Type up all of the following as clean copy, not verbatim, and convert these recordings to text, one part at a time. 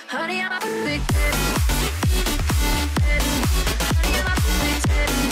Honey, I'm a big daddy. Honey, I'm a big daddy.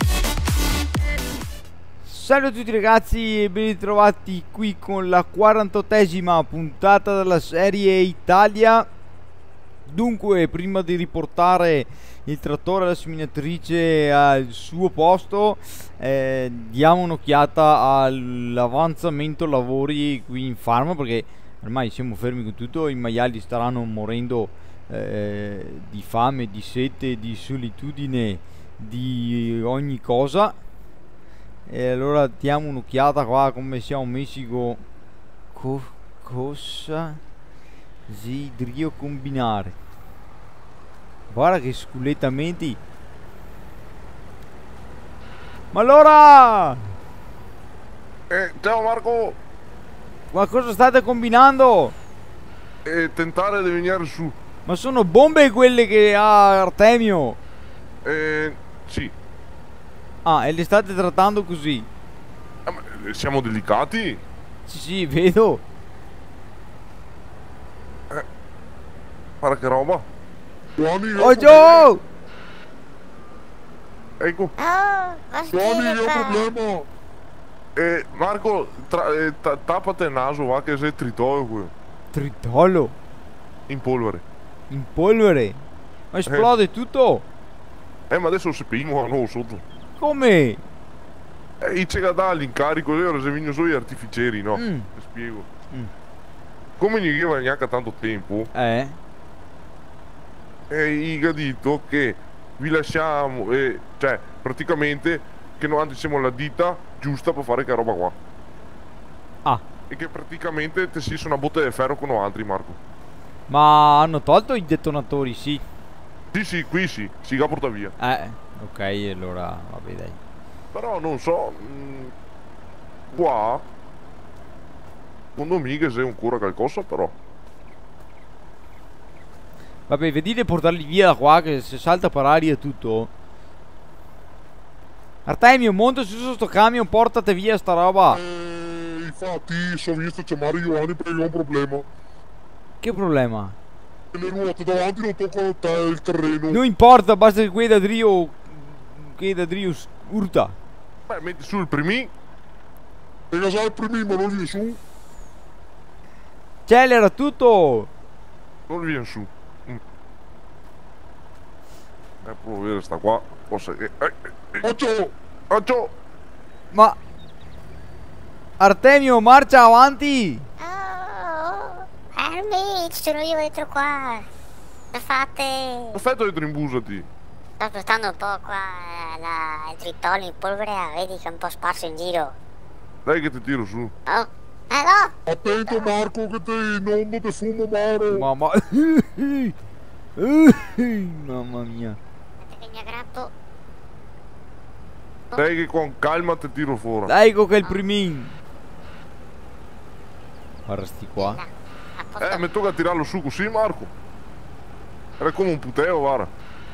Salve a tutti ragazzi e ben ritrovati qui con la 48esima puntata della serie Italia. Dunque, prima di riportare il trattore e la seminatrice al suo posto, diamo un'occhiata all'avanzamento lavori qui in farm, perché ormai siamo fermi con tutto, i maiali staranno morendo di fame, di sete, di solitudine, di ogni cosa. E allora diamo un'occhiata qua come siamo messi con cosa si drio combinare. Guarda che sculettamenti. Ma allora, Ciao Marco, ma cosa state combinando? tentare di venire su. Ma sono bombe quelle che ha Artemio? Sì. Ah, e le state trattando così? Ma siamo delicati? Sì, vedo. Guarda che roba. Oh Joe! Ecco. Oh, was Johnny, geht io ho da? un problema. Marco, tappate il naso, va che sei tritoio qui. Tritolo In polvere. in polvere. Ma esplode tutto. Ma adesso lo sappiamo, no, sotto. Come? C'è da dare l'incarico, io se vengono solo gli artificieri, no? Ti spiego. Come non gli neanche tanto tempo, gli ha detto che vi lasciamo, cioè, praticamente, che noi siamo la ditta giusta per fare che roba qua. Ah, E che praticamente te si sono una botte di ferro con noi altri, Marco. ma hanno tolto i detonatori, sì. Sì, qui sì, si la porta via. Ok, allora, vabbè dai. Però non so, qua, secondo me che sei ancora qualcosa, però. Vabbè, vedi di portarli via da qua, che se salta per aria tutto. Artemio, monta su sto camion, portate via sta roba. Infatti, sono visto chiamare Giovanni perché ho un problema. Che problema? Le ruote davanti non toccano il terreno. Non importa, basta che quei da Drio urta. Beh, metti su il primi. E casare il primo non viene su. Accelera tutto. Non viene su. Provo a vedere sta qua. Forse che. Occhio! Occhio! Ma Artemio, marcia avanti. Oh, fermi, ci sono io dentro qua. Cosa fate? Perfetto, dentro imbusati. Sto spostando un po' qua il tritolo in polvere, vedi che è un po' sparso in giro. Dai che ti tiro su. Oh, no! Attento Marco che te inonda di fumo amaro. Mamma. Mamma mia. Aspetta che mi aggrappo. Dai che con calma ti tiro fuori. Dai che è il primin. Guarda sti qua. Là, a posto. Mi tocca tirarlo su così, Marco. Era come un puteo, guarda.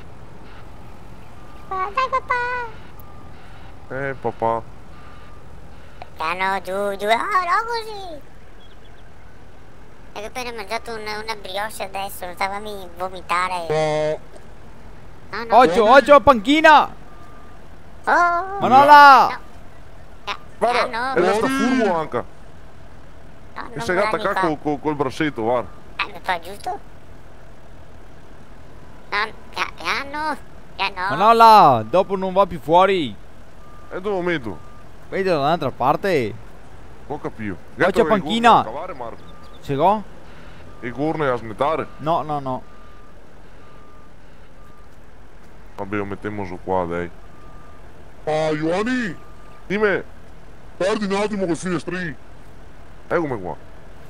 Dai papà! Papà. Piano, giù, no così! Hai appena mangiato una brioche adesso, non stavami vomitare. No. Occhio, panchina. Oh! Manola. Guarda, No. e sta furbo anche. No, E sei attaccato col bracetto, guarda. Mi fa giusto? No, piano. Manola, dopo non va più fuori. E dove metto? Vedi da un'altra parte. Non capivo. Occhio, panchina. Cavare, Marco. Ce l'ho? E corne a smettare. No. Vabbè, lo mettiamo su qua, dai. Giovanni, Dimmi, guardi un attimo col finestrino. eccomi qua.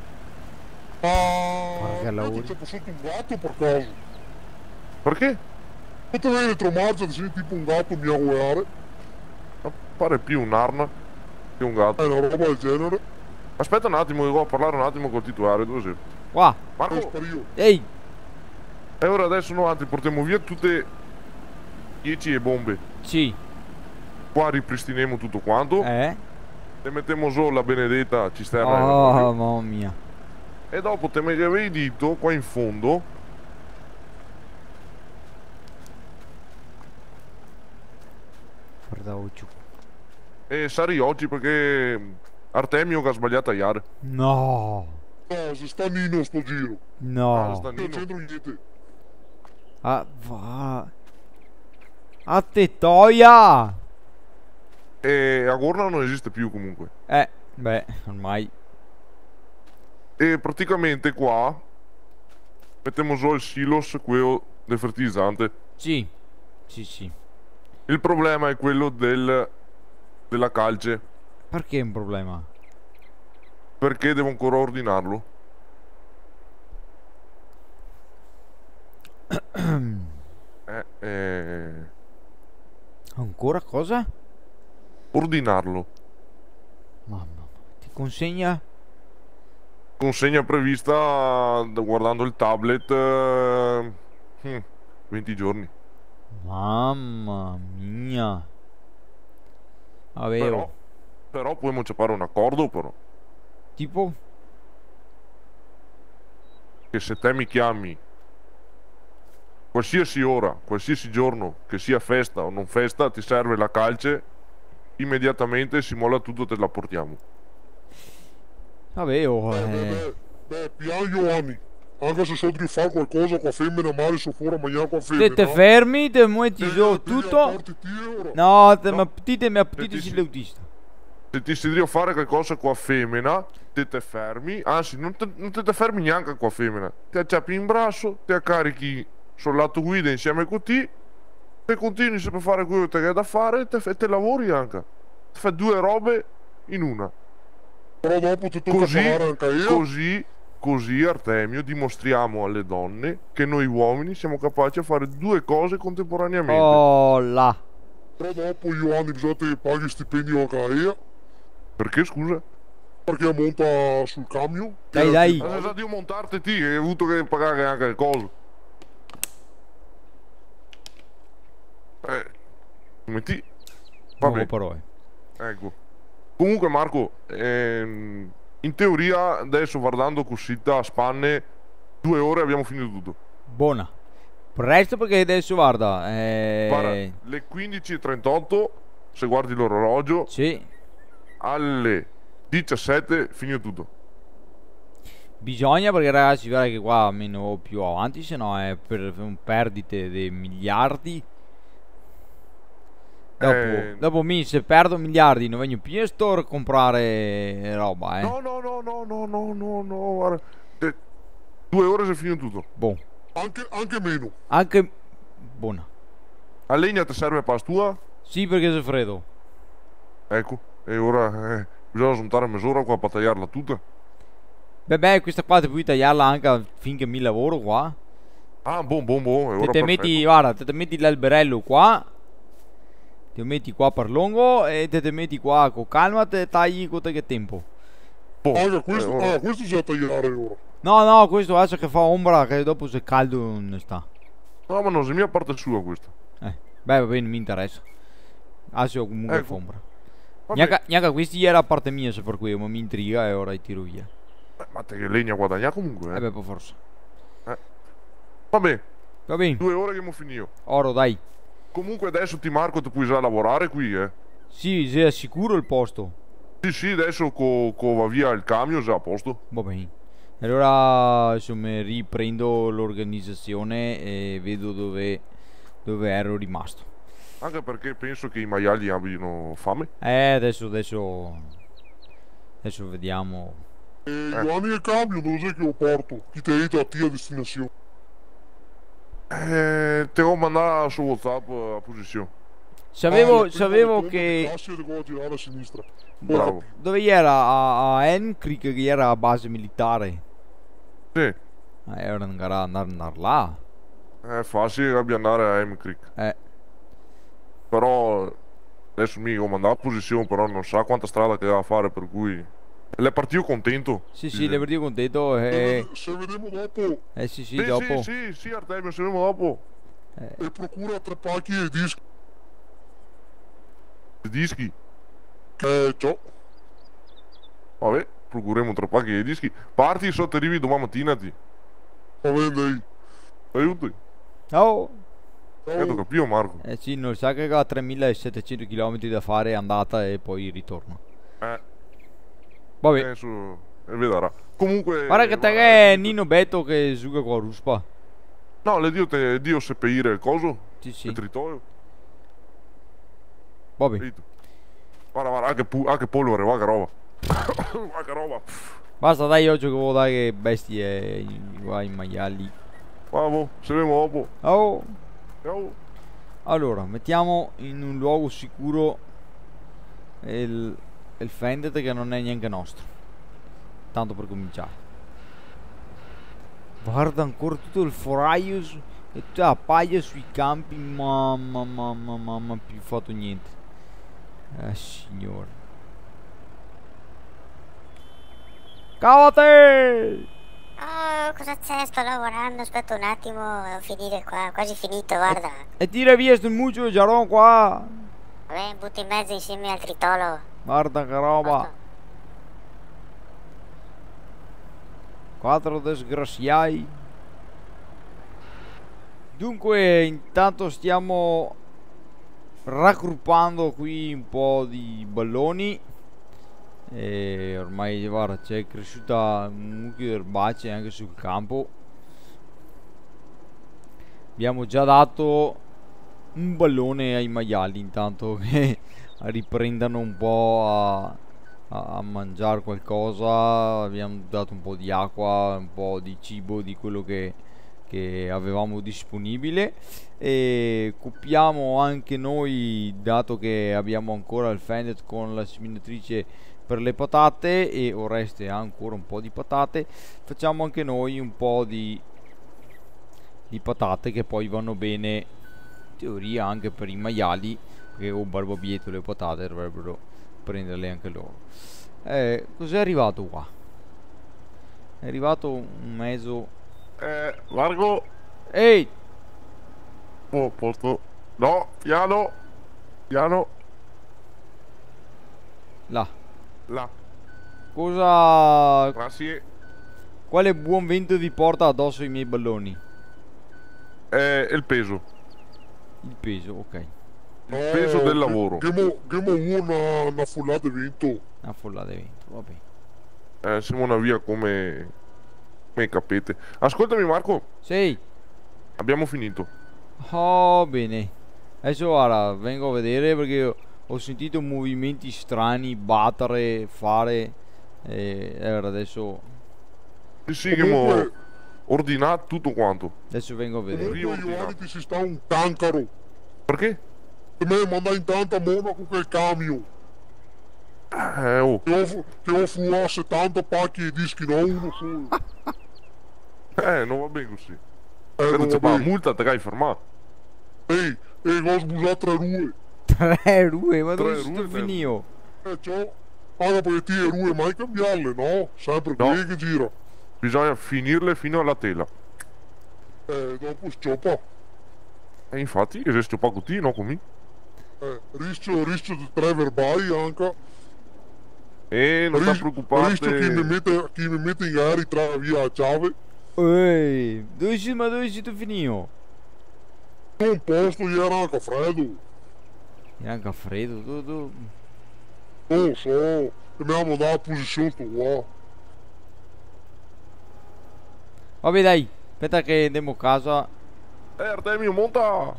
Porca la C'è passato un gatto per caso. Perché? Potevi retromarcia, sei tipo un gatto miauare. Pare più un'arna che un gatto. Una roba del genere. Aspetta un attimo, devo parlare un attimo col titolare, dove sei? Qua. Marco, Spario. Ehi. e ora adesso noi altri portiamo via tutte 10 e bombe. Sì. Qua ripristiniamo tutto quanto. E mettiamo solo la benedetta cisterna. Oh, mamma mia. E dopo te mi avevi detto qua in fondo merda oggi. E Sari oggi perché Artemio che ha sbagliato a iare. No. No, se sta Nino sto giro. Ah, No. sta Non Nino. c'entro niente. Ah, va. A te toia. E Agorna non esiste più comunque. Beh, ormai. E praticamente qua mettiamo giù il silos, quello del fertilizzante. Sì. Sì, sì. Il problema è quello della calce, Perché è un problema? perché devo ancora ordinarlo. Ancora cosa? Ordinarlo. Mamma mia. Ti consegna? Consegna prevista guardando il tablet 20 giorni. Mamma mia. Avevo. Però possiamo fare un accordo però. Tipo? Che se te mi chiami qualsiasi ora, qualsiasi giorno, che sia festa o non festa, ti serve la calce, immediatamente si molla tutto, te la portiamo. Avevo. Piano Giovanni. Anche se so di fare qualcosa con la femmina, magari so fuori a mangiare con la femmina. Te fermi, te metti giù tutto. No, te mi appetite Sì. l'autista. Se ti si deve fare qualcosa con la femmina, te fermi, anzi non te fermi neanche con la femmina, ti acciappi in braccio, ti accarichi sul lato guida insieme con te, e continui sempre a fare quello che hai da fare e te lavori anche. Ti fai due robe in una. Però dopo ti tocca pagare anche io. Così Artemio dimostriamo alle donne che noi uomini siamo capaci a fare due cose contemporaneamente. Oh là. Però dopo Giovanni bisogna che paghi stipendio anche a io. Perché scusa? Perché monta sul camion. Dai. Ma sa Dio montarti ti, hai avuto che pagare anche le cose. Come ti? Poche Vabbè, parole. ecco. Comunque Marco, in teoria adesso guardando così a spanne 2 ore abbiamo finito tutto. Buona. Presto perché adesso guarda. Guarda, le 15:38 se guardi l'orologio, Sì. alle 17 finito tutto. Bisogna perché ragazzi, guarda che qua meno più avanti, se no è per perdite di miliardi. Dopo se perdo miliardi non vengo più in store a comprare roba, No, guarda. 2 ore se finito tutto. Boh. Anche meno. Anche buona. A legna ti serve pastua? Sì, perché sei freddo. Ecco, e ora bisogna smontare mezz'ora qua per tagliarla tutta. Beh, questa qua ti puoi tagliarla anche finché mi lavoro qua. Ah, buon, e ora Te metti, guarda, te metti l'alberello qua. Ti metti qua per lungo e te metti qua con calma, te tagli con te che tempo. Anche questo, questo c'è da tagliare ora. No, questo adesso che fa ombra, che dopo se caldo non sta. No, ma non è mia parte sua questa. Beh, va bene, non mi interessa. Adesso comunque fa ombra. Vabbè. Neanche questi era parte mia, se per cui ma mi intriga e ora ti tiro via. Ma te che legna guadagna comunque, Beh, per forza. Vabbè, Va bene, 2 ore che mo finito. oro dai. Comunque adesso ti marco, ti puoi già lavorare qui, Sì, sei sicuro il posto. Sì, adesso va via il camion, già a posto. Va bene. Allora insomma riprendo l'organizzazione e vedo dove ero rimasto. Anche perché penso che i maiali abbiano fame. Adesso vediamo. Giovanni il camion dove sei che lo porto? Chi ti aiuta a te a destinazione? Te devo mandare su WhatsApp a posizione. Sapevo che Devo girare a sinistra. Bravo. dove era a Encreek che era a base militare. Sì, Ora andare là. è facile che andare a M-Creek. Però adesso mi devo mandare a posizione, però non sa quanta strada che deve fare, per cui le partito contento. Sì, le vedo contento. Se vediamo dopo Sì, dopo. Sì, Artemio, se vediamo dopo. e procura 3 pacchi e dischi. I dischi. Ciao. Vabbè, procureremo 3 pacchi di dischi. Parti, so ti arrivi domani mattina, ti. Va bene, dai. Aiuto. Ciao. Credo capito Marco. Eh sì, non sa che ha 3700 km da fare andata e poi ritorno. Vabbè. Penso. E vedrà. Comunque. Guarda che te guarda, che è Nino Beto che suga qua ruspa. No, le dio seppellire il coso. Sì, sì. Il tritoio. Vabbè. Vedi tu. Guarda, anche polvere, va che roba. Va che roba. Basta dai, oggi che vuoi dare che bestie qua in maiali. Vamo, se vediamo dopo. Oh. Ciao. Allora, mettiamo in un luogo sicuro il Fendet che non è neanche nostro. Tanto per cominciare. Guarda ancora tutto il foraio e tutta la paglia sui campi. Mamma, più fatto niente. Signore. Cavate! Oh, cosa c'è? Sto lavorando, aspetta un attimo, devo finire qua, quasi finito, guarda. E tira via sto muccio giaron qua. Vabbè, butto in mezzo insieme al tritolo. Guarda che roba. 4 disgraziai. Dunque, intanto stiamo raggruppando qui un po' di balloni. E ormai guarda, c'è cresciuta un mucchio di erbacee anche sul campo. Abbiamo già dato un ballone ai maiali intanto che riprendano un po' a mangiare qualcosa. Abbiamo dato un po' di acqua, un po' di cibo, di quello che avevamo disponibile, e coppiamo anche noi, dato che abbiamo ancora il Fendet con la seminatrice per le patate e Oreste ha ancora un po' di patate. Facciamo anche noi un po' di patate che poi vanno bene in teoria anche per i maiali, perché con barbabietto le patate dovrebbero prenderle anche loro. Cos'è arrivato qua? È arrivato un mezzo. Largo. Ehi! Oh, posto. No, piano. Piano. Là. Là. Cosa. Grazie. Quale buon vento vi porta addosso i miei balloni? Il peso. Il peso, ok. Il peso del lavoro. Gemo una fullata di vento. Una follata di vento, va bene. Siamo una via come capite. Ascoltami Marco, Sì. abbiamo finito. Oh, bene. Adesso guarda, vengo a vedere perché ho sentito movimenti strani, battere, fare. E allora adesso Sì, che Comunque- mo ordinato tutto quanto. vengo a vedere. Comunque Riordina. Ioanni ti si sta un cancaro. Perché? E me manda in tanta Monaco che il camion. Oh. Che ho fruato 70 pacchi di dischi, no uno solo. Non va bene così. Non Non c'è va la bene. multa, te hai fermato. Ehi, ho sbusato 3 rue. 3 rue, ma dove Tre sono rue, finito? Ciò. Anche perché ti le rue mai cambiarle, no? Sempre No. qui che gira. Bisogna finirle fino alla tela. Dopo scioppa. E infatti, esiste poco così, no? Come? Rischio di 3 verbali anche. Non sta Rischio preoccupate. chi mi mette in gara tra via a chiave. Ehi, dove siete finito? Un posto gli era anche freddo. È anche freddo, tu. Non lo so. E mi hanno dato la posizione sto qua. Vabbè dai, aspetta che andiamo a casa. Artemio, monta!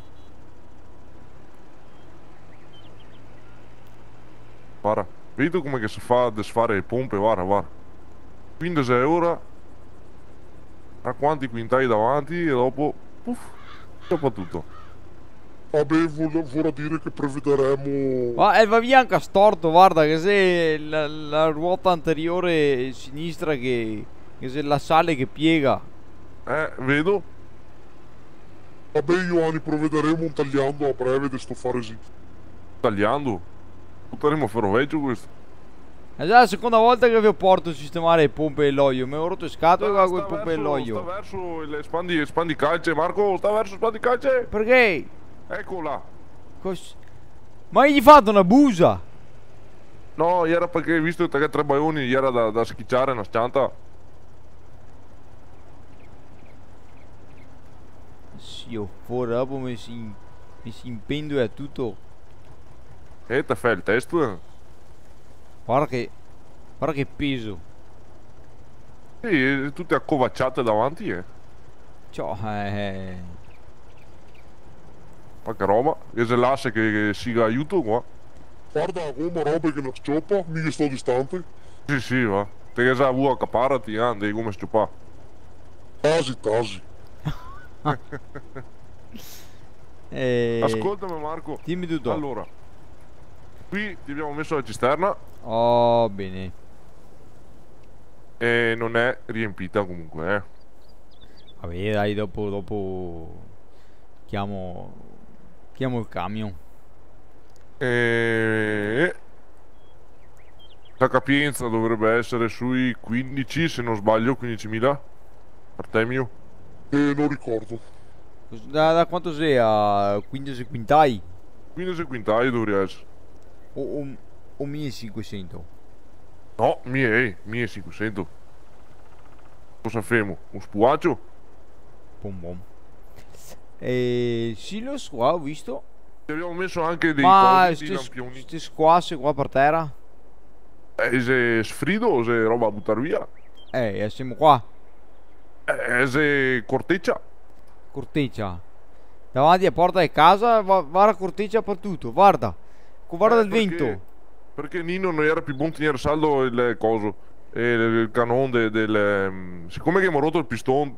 Guarda, vedi come che si fa a desfare le pompe, guarda. 15 euro. A quanti quintali davanti e dopo. Puff, dopo tutto. Vabbè, vorrà dire che prevederemo. Ma va via anche a storto, guarda che se la ruota anteriore sinistra che se la sale che piega. Vedo. Vabbè, Ioanni, provvederemo un tagliando a breve di sto fare sì. Tagliando. Butteremo a ferroveggio questo. È già la seconda volta che vi porto a sistemare le pompe e l'olio. Mi ho rotto le scatole con le pompe e Sta l'olio. verso il spandicalce, Marco, sta verso spandicalce. Perché? Eccola. Ma hai fatto una busa? No, era perché visto che 3 baioni era da schicciare una scianta. Sì, oh, fuori dopo mi si impendo e tutto. E te fai il test? Guarda che peso. Sì, tutte accovacciate davanti, Ciao, Ma che roba. E se l'asse che siga aiuto qua. Guarda come roba che non scioppa, mica sto distante. Sì, sì, va. Te che sa vuoi accaparati, andi come sciupà. Tasi, tasi. Ascoltami Marco. Dimmi tutto. Allora, qui ti abbiamo messo la cisterna Oh, bene. e non è riempita comunque, Vabbè, dai, dopo chiamo il camion. E la capienza dovrebbe essere sui 15, se non sbaglio, 15.000. Artemio. Non ricordo. Da quanto sei a 15 quintai? 15 quintali dovrebbe essere. O 1500? No, 1500. Cosa femo? Un spuaccio? Bom bom. E silos qua ho visto. Ti abbiamo messo anche dei Ma cosi, dei lampioni. queste squasse qua per terra? Se sfrido o se roba a buttare via? Siamo qua. Se corteccia? Corteccia. Davanti a porta di casa, guarda corteccia per tutto, guarda. Guarda il vento. Perché Nino non era più buon tenere saldo il coso. Il canone siccome che abbiamo rotto il pistone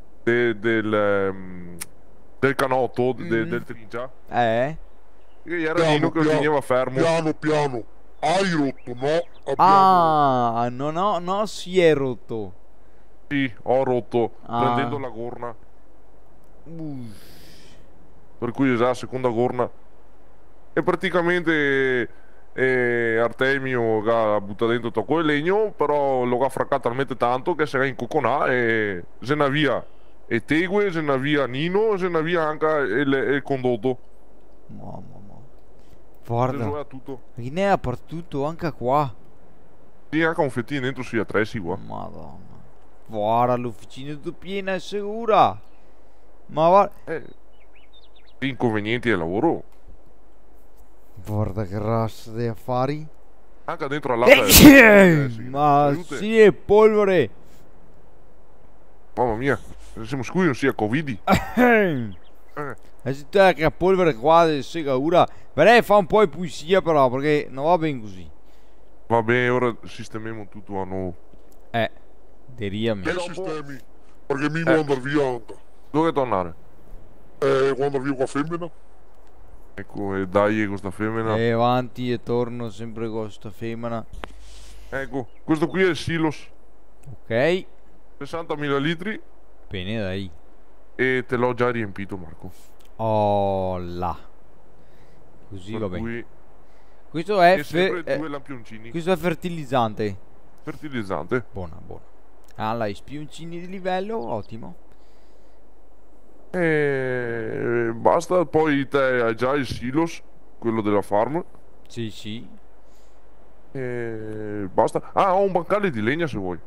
del canotto del trincia, che era Nino che lo teneva fermo. Piano, piano. Hai rotto, no? Abbiamo. No, si è rotto. Sì, ho rotto prendendo la gorna. Per cui la seconda gorna. E praticamente Artemio ha buttato dentro tutto quel legno, però lo ha fraccato talmente tanto che si è incocconà e se ne via. E Tegue, se ne via Nino, se ne via anche il condotto. Mamma. Preso Guarda. via tutto. Che ne ha per tutto, anche qua. Sì, anche un fettino dentro sugli attrezzi qua. Madonna. Guarda, l'officina è tutto piena e sicura. Ma guarda. Inconvenienti del lavoro. Guarda che razza di affari. Anche dentro all'altra. Ma sì, è polvere. Mamma mia, siamo sicuri non sia Covid. La città che ha polvere qua è sicura. Però fa un po' di pulizia però, perché non va bene così. Vabbè, ora sistemiamo tutto a nuovo. Deriami. Che sistemi? Perché mi vuoi andare via anche. Dove tornare? Vuoi andare via qua femmina? Ecco, e dai questa femmina. E avanti e torno sempre con questa femmina. Ecco, questo qui è il silos. Ok. 60.000 litri Bene, dai. e te l'ho già riempito, Marco. Oh là. Così Per va bene. cui Questo è e sempre 2 lampioncini. questo è fertilizzante. Fertilizzante. Buona. Allora, i spioncini di livello, ottimo. E basta, poi te hai già il silos, quello della farm. Sì. E basta. Ah, ho un bancale di legna se vuoi.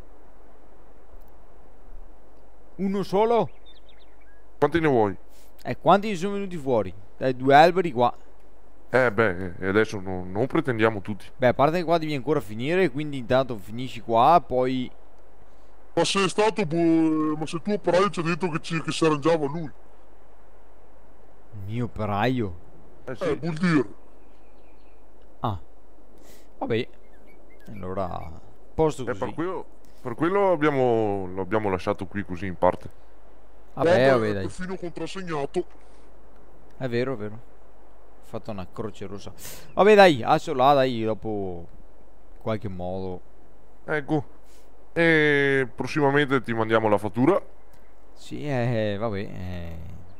Uno solo? Quanti ne vuoi? E quanti sono venuti fuori? Dai, 2 alberi qua. Beh, e adesso non pretendiamo tutti. Beh, a parte che qua devi ancora finire, quindi intanto finisci qua, poi... Ma sei stato. Ma se tuo operaio ci ha detto che si arrangiava lui. Il mio operaio. Sì. Vuol dire. Vabbè. Allora... Posto così. Per quello lo abbiamo lasciato qui così in parte. Vabbè, dai. Perfino contrassegnato. È vero. Ho fatto una croce rossa. Vabbè, dai, adesso là, dai, dopo... in qualche modo... Ecco. E prossimamente ti mandiamo la fattura. Sì, vabbè.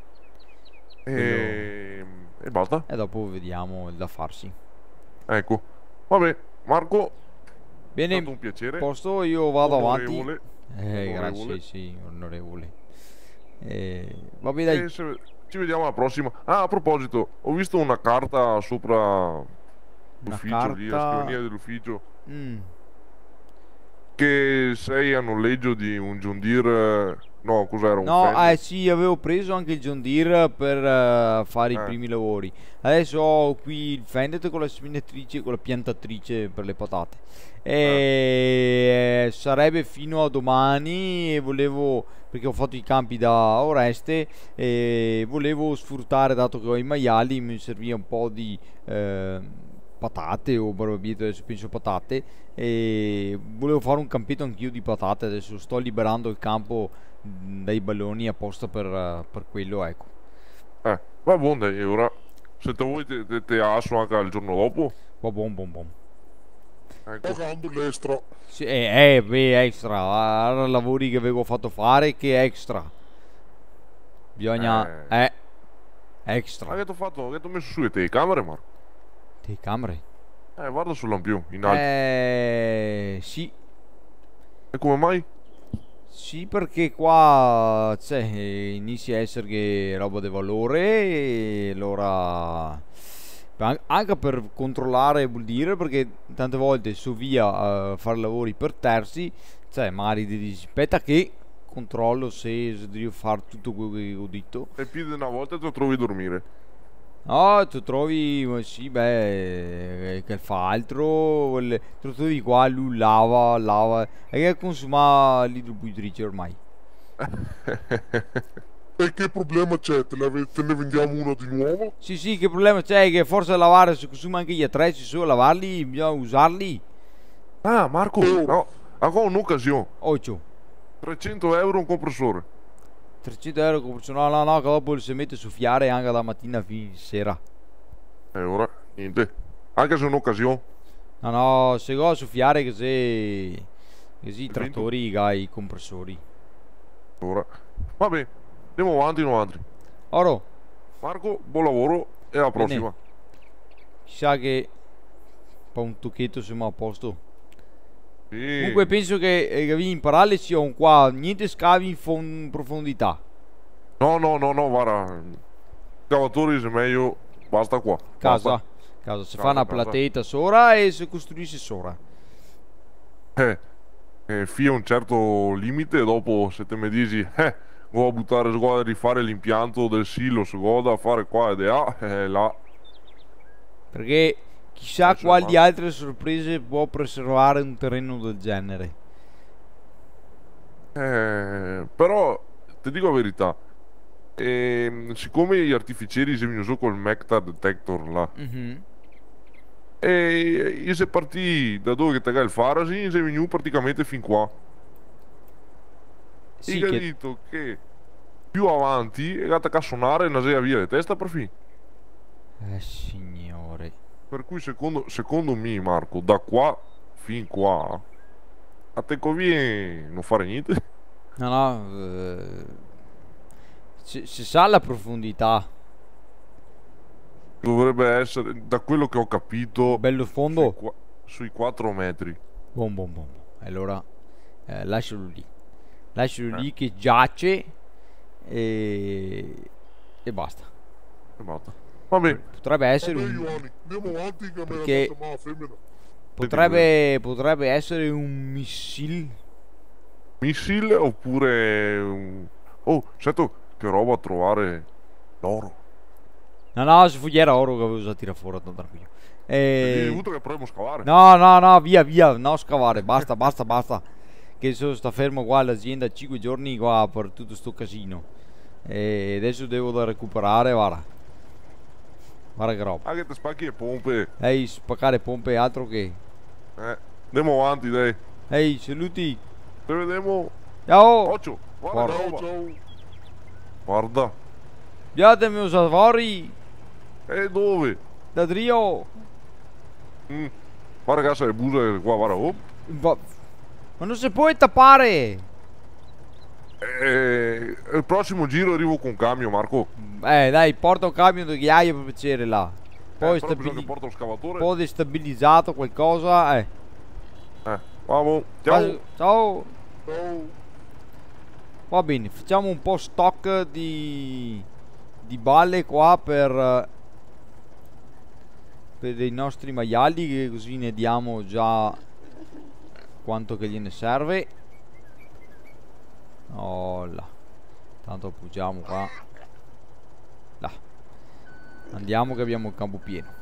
E basta. E dopo vediamo il da farsi. Ecco. Vabbè, Marco, è Bene, stato un piacere. posto, io vado avanti. Onorevole. Grazie, Onorevole. sì, onorevole. Vabbè, dai. Ci vediamo alla prossima. Ah, a proposito, ho visto una carta sopra l'ufficio lì, la carta- scrivania dell'ufficio. Mm. che sei a noleggio di un John Deere. No, cos'era? Un No, Fender? sì, avevo preso anche il John Deere per fare i primi lavori. Adesso ho qui il Fendet con la seminatrice e con la piantatrice per le patate. E sarebbe fino a domani. E volevo, perché ho fatto i campi da Oreste, e volevo sfruttare, dato che ho i maiali, mi serviva un po' di patate o barbabietole, adesso penso patate. E volevo fare un campetto anch'io di patate. Adesso sto liberando il campo dai balloni apposta per quello, ecco. Va buono, dai, ora. Se te vuoi te asso anche il giorno dopo. Bom, bom, bom. Ecco. Pagando l'extra. Sì, beh, extra. Erano lavori che avevo fatto fare, che extra. Bisogna, Ma extra. che ti ho fatto? Che ti ho messo su le telecamere, Marco? Telecamere? Guarda sul lampione, in alto. Sì. E come mai? Sì, perché qua inizia a essere che roba di valore, e allora anche per controllare vuol dire, perché tante volte so via a fare lavori per terzi, magari aspetta che controllo se devo fare tutto quello che ho detto. E più di una volta te lo trovi a dormire. No, tu trovi, sì, che fa altro, te lo trovi qua, lui lava, e che consuma l'idropulitrice ormai. E che problema c'è? Te ne vendiamo una di nuovo? Sì, che problema c'è? Che forse a lavare si consuma anche gli attrezzi, solo lavarli, bisogna usarli. Ah, Marco, no, ancora un'occasione. 8. 300 euro un compressore. 300 euro no, che dopo si mette a soffiare anche da mattina fino a sera. E ora, niente. Anche se è un'occasione. No, se go a soffiare che se i trattori, i compressori. Ora. Vabbè, andiamo avanti. Oro, Marco, buon lavoro e alla prossima. chissà che fa un tocchetto siamo a posto. Sì. Comunque penso che devi imparare lezione qua, niente scavi in profondità. No, guarda. Scavatori se meglio, basta qua. Casa, si fa una platetta sopra e si costruisce sopra. Fino a un certo limite, dopo se te mi dici, go a buttare, go a rifare l'impianto del silo, go da fare qua ed là. Perché chissà quali altre sorprese può preservare un terreno del genere. Però, ti dico la verità, siccome gli artificieri si vengono su col Mecta Detector là, e io sei partito da dove che te il Farasi, sei venuto praticamente fin qua. Sì, Io ho detto che più avanti è andata a suonare una serie via le testa per fin. Signore. Per cui secondo me, Marco, da qua fin qua a te conviene non fare niente. No, si sa la profondità. Dovrebbe essere, da quello che ho capito, Bello fondo. sui 4 metri. Bom. Allora lascialo lì che giace e basta. E basta. Va bene. Potrebbe essere Vabbè, un Ioanni, andiamo avanti che me la perché- chiamava femmina. potrebbe essere un missile. Missile oppure oh, sento che roba a trovare l'oro. No, se fogliera oro che avevo usato a tirare fuori, tanto tranquillo. Hai avuto che proviamo a scavare. No, via, no scavare, basta. Che sta fermo qua all'azienda 5 giorni qua per tutto sto casino. E adesso devo da recuperare, guarda che roba. Anche te spacchi le pompe. Ehi, spaccare pompe altro che. Andiamo avanti, dai. Ehi, saluti. Te vediamo. Ciao. Occhio, guarda che Guarda. roba. Ciao. Guarda. Guardami i savori E dove? da Drio. Guarda che le buse qua, guarda. Oh. Ma non si può tappare. Il prossimo giro arrivo con un camion, Marco. Dai, porta un camion di ghiaia per piacere là. Poi Però bisogna che porta lo scavatore. un po' destabilizzato qualcosa. Vamo. Ciao. Ciao. Ciao. Va bene, facciamo un po' stock di balle qua per dei nostri maiali, che così ne diamo già quanto che gliene serve. Oh là. Tanto appoggiamo qua. Là. Andiamo che abbiamo il campo pieno.